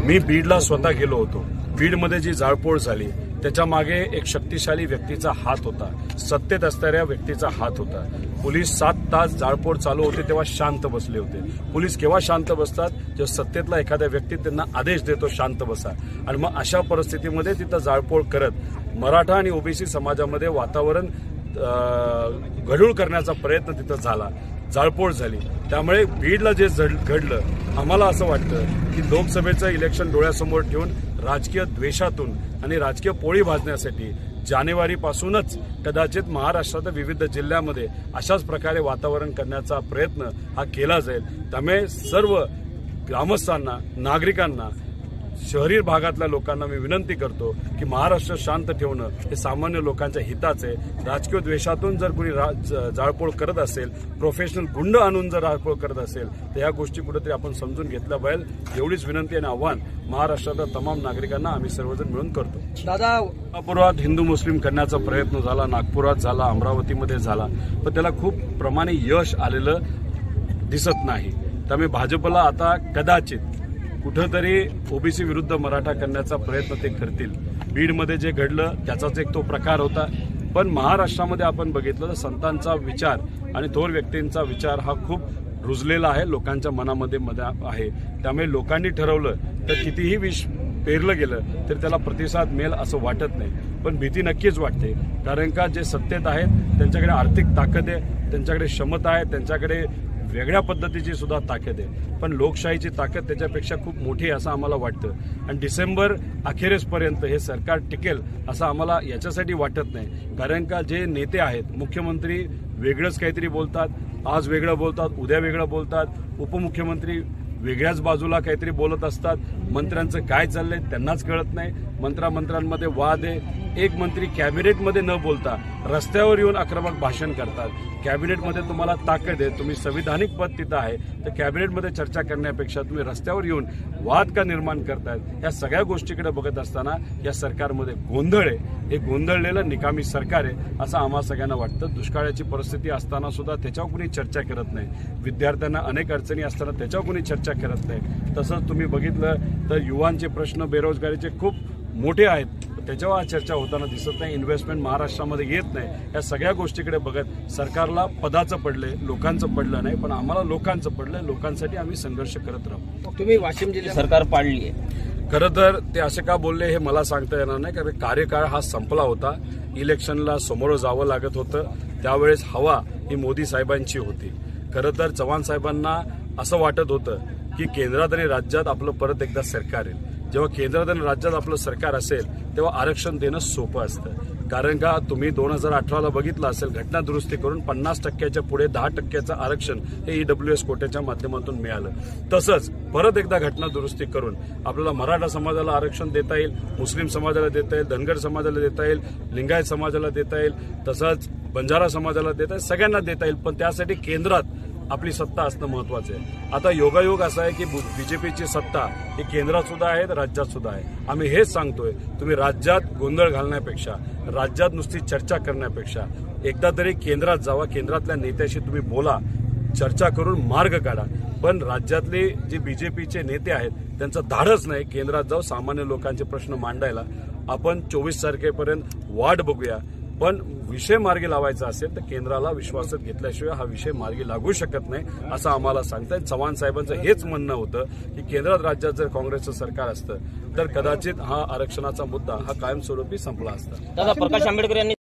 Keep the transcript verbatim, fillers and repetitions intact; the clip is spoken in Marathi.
मी बीडला स्वतः गेलो होतो. बीडमध्ये जी जाळपोळ झाली त्याच्या मागे एक शक्तिशाली व्यक्तीचा हात होता, सत्तेत असणाऱ्या व्यक्तीचा हात होता. पोलीस सात तास जाळपोळ चालू होते तेव्हा शांत बसले होते. पोलीस केव्हा शांत बसतात? जेव्हा सत्तेतला एखाद्या व्यक्ती त्यांना आदेश देतो शांत बसा. आणि मग अशा परिस्थितीमध्ये तिथं जाळपोळ करत मराठा आणि ओबीसी समाजामध्ये वातावरण गढूळ करण्याचा प्रयत्न तिथं झाला, जाळपोळ झाली. त्यामुळे बीडला जे घडलं, आम्हाला असं वाटतं की लोकसभेचं इलेक्शन डोळ्यासमोर ठेवून राजकीय द्वेषातून आणि राजकीय पोळी भाजण्यासाठी जानेवारीपासूनच कदाचित महाराष्ट्राच्या विविध जिल्ह्यामध्ये अशाच प्रकारे वातावरण करण्याचा प्रयत्न हा केला जाईल. त्यामुळे सर्व ग्रामस्थांना, नागरिकांना, शहरी भागातल्या लोकांना मी विनंती करतो की महाराष्ट्र शांत ठेवणं हे सामान्य लोकांच्या हिताचं आहे. राजकीय द्वेषातून जर कोणी जाळपोळ करत असेल, प्रोफेशनल गुंड आणून जर जाळपोळ करत असेल तर या गोष्टी कुठेतरी आपण समजून घेतल्या पाहिजे. एवढीच विनंती आणि आव्हान महाराष्ट्रातल्या तमाम नागरिकांना आम्ही सर्वजण मिळून करतो. दादा, कोल्हापुरात हिंदू मुस्लिम करण्याचा प्रयत्न झाला, नागपुरात झाला, अमरावतीमध्ये झाला, पण त्याला खूप प्रमाणे यश आलेलं दिसत नाही. त्यामुळे भाजपला आता कदाचित कुठंतरी ओबीसी विरुद्ध मराठा करण्याचा प्रयत्न ते करतील. बीडमध्ये जे घडलं त्याचाच एक तो प्रकार होता. पण महाराष्ट्रामध्ये आपण बघितलं तर संतांचा विचार आणि थोर व्यक्तींचा विचार हा खूप रुजलेला आहे, लोकांच्या मनामध्ये आहे. त्यामुळे लोकांनी ठरवलं तर कितीही विष पेरलं गेलं तर त्याला प्रतिसाद मिळेल असं वाटत नाही. पण भीती नक्कीच वाटते, कारण का जे सत्तेत आहेत त्यांच्याकडे आर्थिक ताकद आहे, त्यांच्याकडे क्षमता आहे, त्यांच्याकडे वेगळ्या पद्धतीची सुद्धा ताकद आहे. पण लोकशाहीची ताकद त्याच्यापेक्षा खूप मोठी आहे असं आम्हाला वाटतं. आणि डिसेंबर अखेरेसपर्यंत हे सरकार टिकेल असं आम्हाला याच्यासाठी वाटत नाही, कारण का जे नेते आहेत, मुख्यमंत्री वेगळंच काहीतरी बोलतात, आज वेगळं बोलतात, उद्या वेगळं बोलतात, उपमुख्यमंत्री वेगळ्याच बाजूला काहीतरी बोलत असतात. मंत्र्यांचं काय चाललंय त्यांनाच कळत नाही. मंत्र्यामंत्र्यांमध्ये वाद आहे. एक मंत्री कॅबिनेटमध्ये न बोलता रस्त्यावर येऊन आक्रमक भाषण करतात. कॅबिनेटमध्ये तुम्हाला ताकद आहे, तुम्ही संविधानिक पद तिथं आहे, तर कॅबिनेटमध्ये चर्चा करण्यापेक्षा तुम्ही रस्त्यावर येऊन वाद का निर्माण करतायत? या सगळ्या गोष्टीकडे बघत असताना या सरकारमध्ये गोंधळ आहे. हे गोंधळलेलं निकामी सरकार आहे असं आम्हा सगळ्यांना वाटतं. दुष्काळाची परिस्थिती असताना सुद्धा त्याच्यावर कोणी चर्चा करत नाही. विद्यार्थ्यांना अनेक अडचणी असताना त्याच्यावर कोणी चर्चा करत नाही. तसंच तुम्ही बघितलं तर युवांचे प्रश्न, बेरोजगारीचे खूप मोठे आहेत, त्याच्यावर चर्चा होताना दिसत नाही. इन्व्हेस्टमेंट महाराष्ट्रामध्ये येत नाही. या सगळ्या गोष्टीकडे बघत सरकारला पदाचं पडलंय, लोकांचं पडलं नाही, पण आम्हाला लोकांचं पडलंय. लोकांसाठी आम्ही संघर्ष करत राहू. तुम्ही वाशिम जिल्ह्यात सरकार पाडली आहे, खरं तर ते असे का बोलले हे मला सांगता येणार नाही, कारण कार्यकाळ हा संपला होता. इलेक्शनला समोर जावं लागत होतं. त्यावेळेस हवा ही मोदी साहेबांची होती. खरं तर चव्हाण साहेबांना असं वाटत होतं की केंद्रात आणि राज्यात आपलं परत एकदा सरकार येईल. जेव्हा केंद्रात आणि राज्यात आपलं सरकार असेल तेव्हा आरक्षण देणं सोपं असतं, कारण का तुम्ही दोन हजार अठराला बघितलं असेल, घटना दुरुस्ती करून पन्नास टक्क्याच्या पुढे दहा टक्क्याचं आरक्षण हे ईडब्ल्यू एस कोट्याच्या माध्यमातून मिळालं. तसंच परत एकदा घटना दुरुस्ती करून आपल्याला मराठा समाजाला आरक्षण देता येईल, मुस्लिम समाजाला देता येईल, धनगर समाजाला देता येईल, लिंगायत समाजाला देता येईल, तसंच बंजारा समाजाला देता येईल, सगळ्यांना देता येईल. पण त्यासाठी केंद्रात आपली सत्ता असणं महत्वाचं आहे. आता योगायोग असा आहे की बीजेपीची सत्ता ही केंद्रात सुद्धा आहे, राज्यात सुद्धा आहे. आम्ही हेच सांगतोय, तुम्ही राज्यात गोंधळ घालण्यापेक्षा, राज्यात नुसती चर्चा करण्यापेक्षा एकदा तरी केंद्रात जावा, केंद्रातल्या नेत्याशी तुम्ही बोला, चर्चा करून मार्ग काढा. पण राज्यातले जे बीजेपीचे नेते आहेत त्यांचं धाडस नाही केंद्रात जाऊ सामान्य लोकांचे प्रश्न मांडायला. आपण चोवीस तारखेपर्यंत वाट बघूया. पण विषय मार्गी लावायचा असेल तर केंद्राला विश्वासात घेतल्याशिवाय हा विषय मार्गी लागू शकत नाही असं आम्हाला सांगतायत. चव्हाण साहेबांचं हेच म्हणणं होतं की केंद्रात राज्यात जर काँग्रेसचं सरकार असतं तर कदाचित हा आरक्षणाचा मुद्दा हा कायमस्वरूपी संपला असता. दादा, प्रकाश आंबेडकर यांनी